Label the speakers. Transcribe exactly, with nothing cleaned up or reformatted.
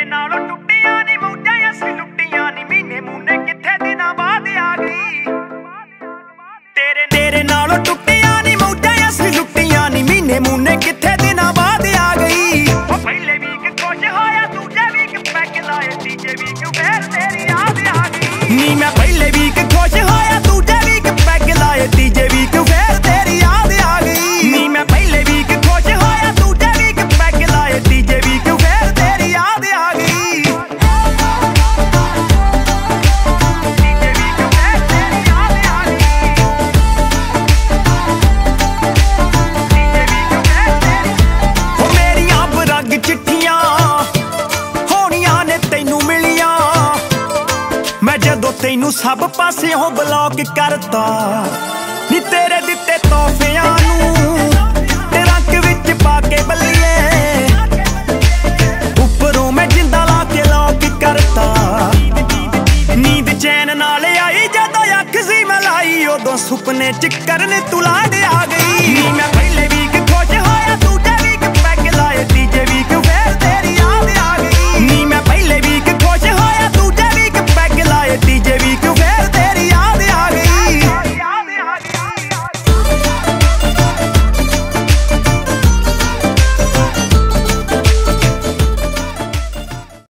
Speaker 1: नालों टुटियां नी मौजां असीं लुटियां नी महीने मूने किथे दिनां बाद आ गई तेरे तेरे नालों टुटियां नी मौजां असीं लुटियां नी महीने मूने किथे दिनां बाद आ गई पहले वीक खुश होया दूजे वीक पैग लाए तीजे वीक फिर तेरी याद आ गई नी मैं पहले वीक खुश होया दूजे वीक पैग लाए तीजे वीक फिर तेरी याद आ गई नी मैं पहले वीक खुश होया दूजे वीक पैग लाए तीजे वीक फिर तेरी याद आ गई तैनू सब पासियों ब्लॉक करता नी तेरे दिते तोहफियां नू ते रंग विच पाके बल्लिए उपरों मैं जिंदा ला के लॉक करता नींद चैन नाल आई जदों अख सी मैं लाई उदों सुपने च करन तू लाड आ गई।